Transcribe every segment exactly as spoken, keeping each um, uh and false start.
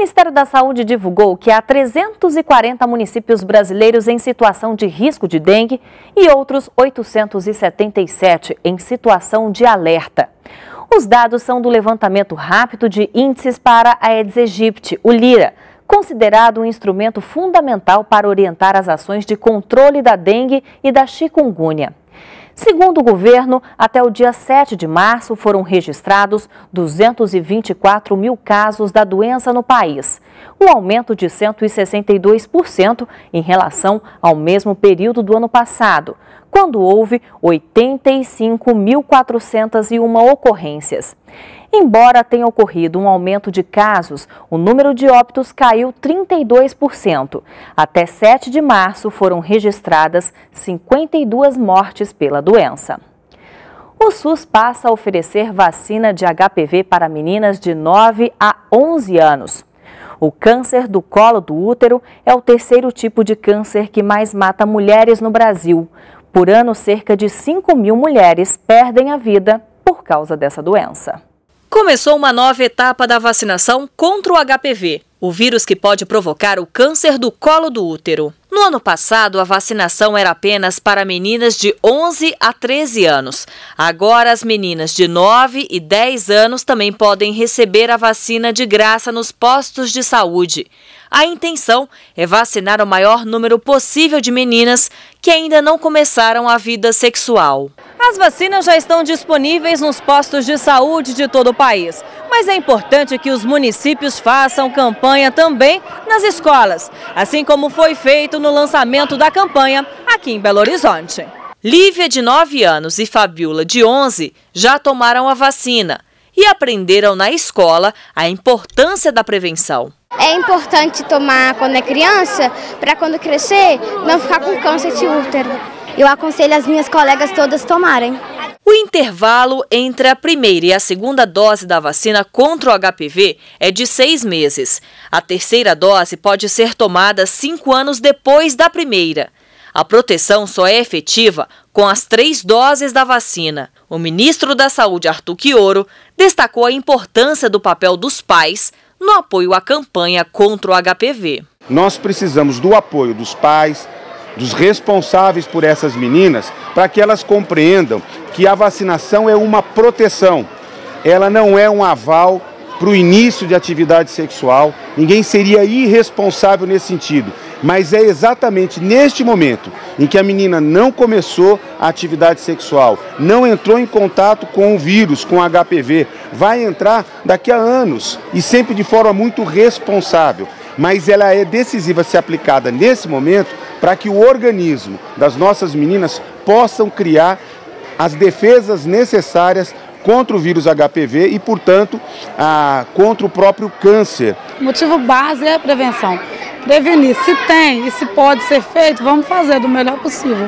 Ministério da Saúde divulgou que há trezentos e quarenta municípios brasileiros em situação de risco de dengue e outros oitocentos e setenta e sete em situação de alerta. Os dados são do levantamento rápido de índices para a Aedes aegypti, o LIRA, considerado um instrumento fundamental para orientar as ações de controle da dengue e da chikungunya. Segundo o governo, até o dia sete de março foram registrados duzentos e vinte e quatro mil casos da doença no país, um aumento de cento e sessenta e dois por cento em relação ao mesmo período do ano passado, quando houve oitenta e cinco mil quatrocentas e uma ocorrências. Embora tenha ocorrido um aumento de casos, o número de óbitos caiu trinta e dois por cento. Até sete de março foram registradas cinquenta e duas mortes pela doença. O SUS passa a oferecer vacina de H P V para meninas de nove a onze anos. O câncer do colo do útero é o terceiro tipo de câncer que mais mata mulheres no Brasil. Por ano, cerca de cinco mil mulheres perdem a vida por causa dessa doença. Começou uma nova etapa da vacinação contra o H P V, o vírus que pode provocar o câncer do colo do útero. No ano passado, a vacinação era apenas para meninas de onze a treze anos. Agora, as meninas de nove e dez anos também podem receber a vacina de graça nos postos de saúde. A intenção é vacinar o maior número possível de meninas que ainda não começaram a vida sexual. As vacinas já estão disponíveis nos postos de saúde de todo o país, mas é importante que os municípios façam campanha também nas escolas, assim como foi feito no lançamento da campanha aqui em Belo Horizonte. Lívia, de nove anos, e Fabiola, de onze, já tomaram a vacina e aprenderam na escola a importância da prevenção. É importante tomar quando é criança, para quando crescer não ficar com câncer de útero. Eu aconselho as minhas colegas todas tomarem. O intervalo entre a primeira e a segunda dose da vacina contra o H P V é de seis meses. A terceira dose pode ser tomada cinco anos depois da primeira. A proteção só é efetiva com as três doses da vacina. O ministro da Saúde, Arthur Quioro, destacou a importância do papel dos pais no apoio à campanha contra o H P V. Nós precisamos do apoio dos pais, dos responsáveis por essas meninas, para que elas compreendam que a vacinação é uma proteção. Ela não é um aval para o início de atividade sexual. Ninguém seria irresponsável nesse sentido. Mas é exatamente neste momento em que a menina não começou a atividade sexual, não entrou em contato com o vírus, com o H P V, vai entrar daqui a anos e sempre de forma muito responsável. Mas ela é decisiva ser aplicada nesse momento para que o organismo das nossas meninas possam criar as defesas necessárias contra o vírus H P V e, portanto, a, contra o próprio câncer. O motivo base é a prevenção. Prevenir, se tem e se pode ser feito, vamos fazer do melhor possível.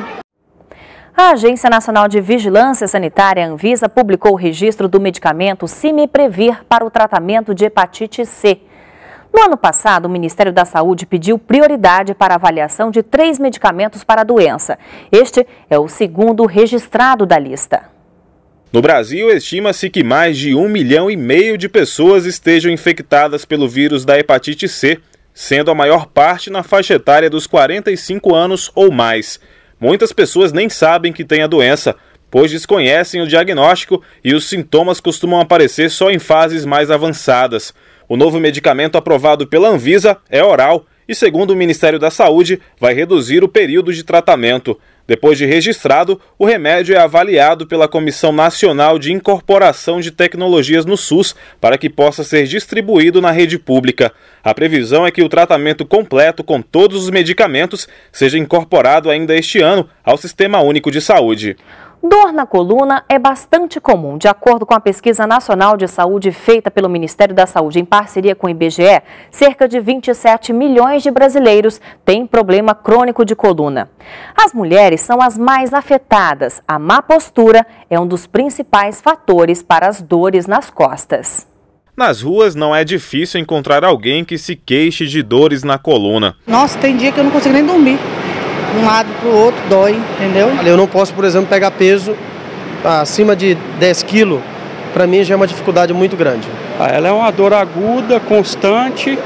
A Agência Nacional de Vigilância Sanitária, Anvisa, publicou o registro do medicamento Simiprevir para o tratamento de hepatite C. No ano passado, o Ministério da Saúde pediu prioridade para a avaliação de três medicamentos para a doença. Este é o segundo registrado da lista. No Brasil, estima-se que mais de um milhão e meio de pessoas estejam infectadas pelo vírus da hepatite C, sendo a maior parte na faixa etária dos quarenta e cinco anos ou mais. Muitas pessoas nem sabem que têm a doença, pois desconhecem o diagnóstico e os sintomas costumam aparecer só em fases mais avançadas. O novo medicamento aprovado pela Anvisa é oral e, segundo o Ministério da Saúde, vai reduzir o período de tratamento. Depois de registrado, o remédio é avaliado pela Comissão Nacional de Incorporação de Tecnologias no SUS para que possa ser distribuído na rede pública. A previsão é que o tratamento completo com todos os medicamentos seja incorporado ainda este ano ao Sistema Único de Saúde. Dor na coluna é bastante comum. De acordo com a Pesquisa Nacional de Saúde feita pelo Ministério da Saúde em parceria com o I B G E, cerca de vinte e sete milhões de brasileiros têm problema crônico de coluna. As mulheres são as mais afetadas. A má postura é um dos principais fatores para as dores nas costas. Nas ruas não é difícil encontrar alguém que se queixe de dores na coluna. Nossa, tem dia que eu não consigo nem dormir. De um lado para o outro dói, entendeu? Eu não posso, por exemplo, pegar peso acima de dez quilos. Para mim já é uma dificuldade muito grande. Ela é uma dor aguda, constante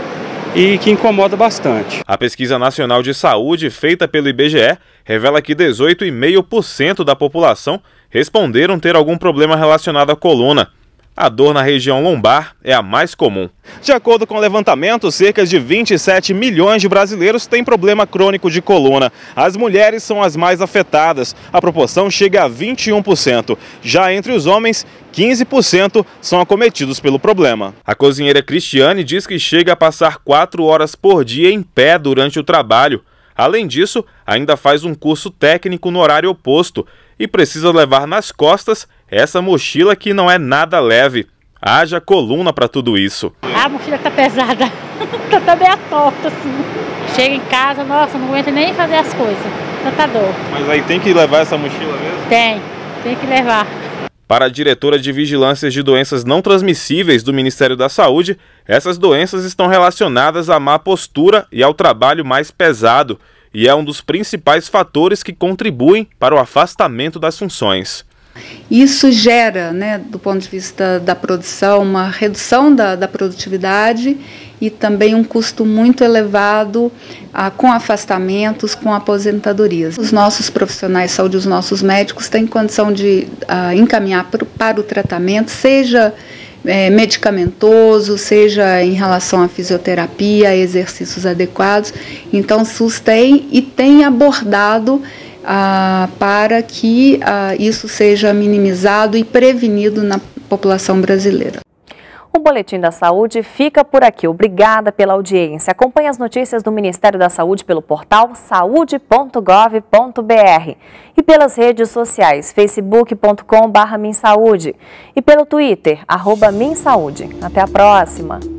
e que incomoda bastante. A Pesquisa Nacional de Saúde, feita pelo I B G E, revela que dezoito vírgula cinco por cento da população responderam ter algum problema relacionado à coluna. A dor na região lombar é a mais comum. De acordo com o levantamento, cerca de vinte e sete milhões de brasileiros têm problema crônico de coluna. As mulheres são as mais afetadas. A proporção chega a vinte e um por cento. Já entre os homens, quinze por cento são acometidos pelo problema. A cozinheira Cristiane diz que chega a passar quatro horas por dia em pé durante o trabalho. Além disso, ainda faz um curso técnico no horário oposto e precisa levar nas costas essa mochila que não é nada leve. Haja coluna para tudo isso. A mochila tá pesada, tá meio torta assim. Chega em casa, nossa, não aguenta nem fazer as coisas, tanta dor. Mas aí tem que levar essa mochila mesmo? Tem, tem que levar. Para a diretora de Vigilância de Doenças Não Transmissíveis do Ministério da Saúde, essas doenças estão relacionadas à má postura e ao trabalho mais pesado, e é um dos principais fatores que contribuem para o afastamento das funções. Isso gera, né, do ponto de vista da produção, uma redução da, da produtividade e também um custo muito elevado ah, com afastamentos, com aposentadorias. Os nossos profissionais de saúde, os nossos médicos têm condição de ah, encaminhar para, para o tratamento, seja é, medicamentoso, seja em relação à fisioterapia, exercícios adequados. Então, o SUS tem e tem abordado Ah, para que ah, isso seja minimizado e prevenido na população brasileira. O Boletim da Saúde fica por aqui. Obrigada pela audiência. Acompanhe as notícias do Ministério da Saúde pelo portal saúde ponto gov ponto br e pelas redes sociais facebook ponto com barra minsaúde e pelo Twitter, arroba minsaúde. Até a próxima!